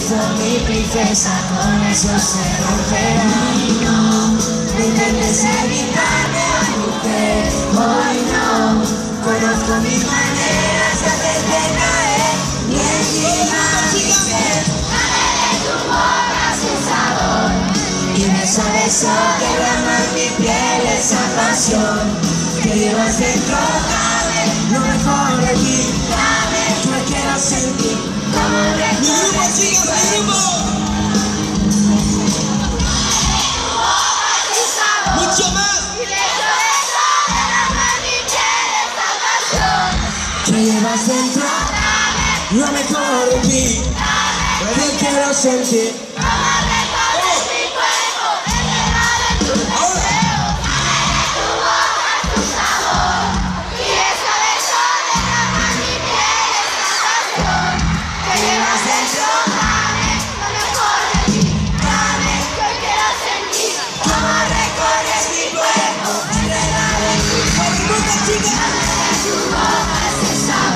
Por mi princesa, con eso se romperá. No intentes evitarme, oh mujer, hoy no. Conozco mis maneras de hacerte caer. Y encima dices, dame de tu boca su sabor. Y beso a beso derramas mi piel esa pasión que llevas dentro. Dame lo mejor de ti, dame, yo quiero sentir como recuerdo mi cuerpo. Mucho más. Y beso a beso derramas mi piel esa pasión que llevas dentro. Dame Lo mejor de ti, yo quiero sentir.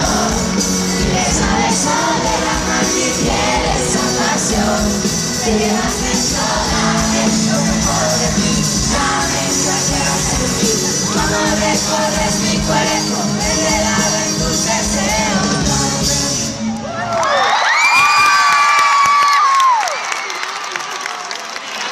Yeah.